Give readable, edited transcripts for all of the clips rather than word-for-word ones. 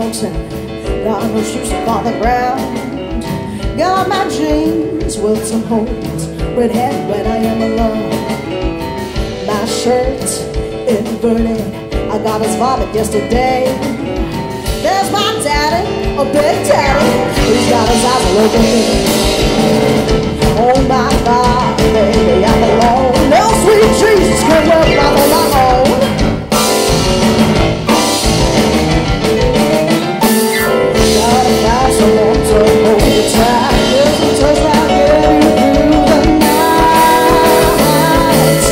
mountain, got no shoes on the ground. Got my jeans with some holes, redhead when I am alone. My shirt inverted, I got his vomit yesterday. There's my daddy, a big daddy, he's got his eyes all over me. Oh my God, baby, I'm alone. No sweet Jesus can work out on my own. Gotta find someone to hold you tight. Just a touch like get you through the night.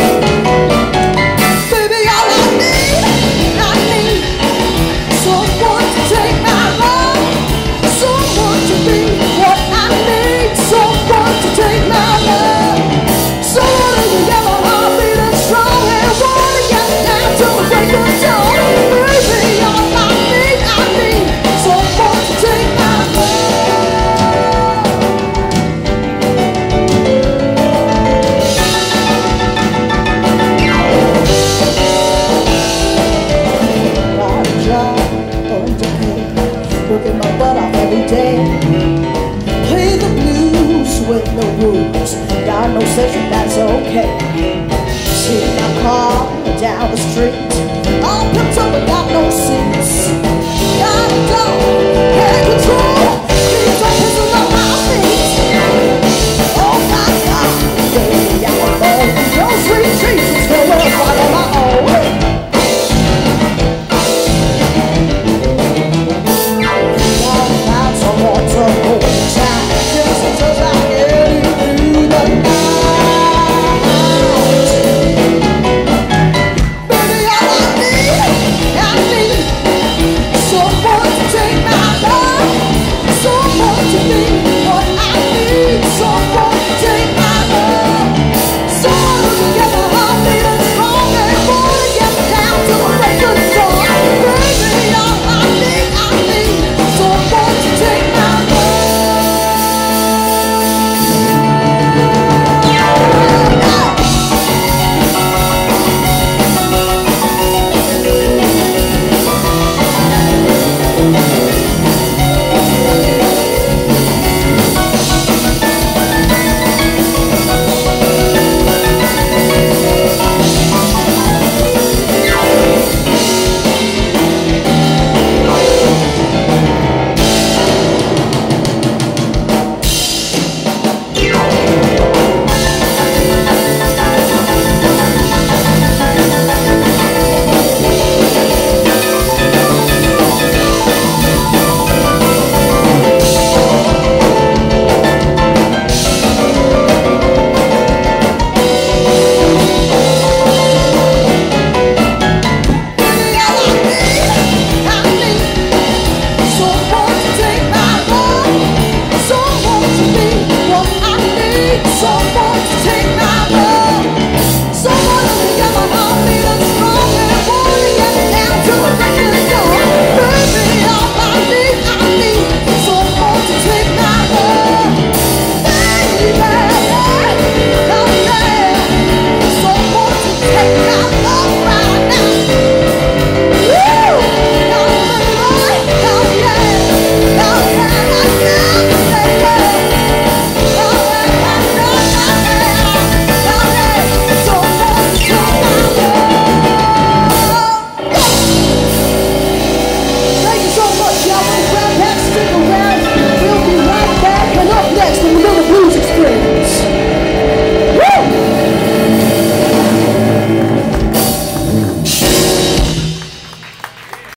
Baby, all I need someone to take my love, someone to be what I need, someone to take my love, someone to get my heart beating strong and want to get down to the break of dawn. Baby, all I need someone to take my got a job, underpaid, working my butt off every day. Play the blues with no rules, got no session, that's okay. See my car down the street, all put up and got no seats. Got a dog, can't control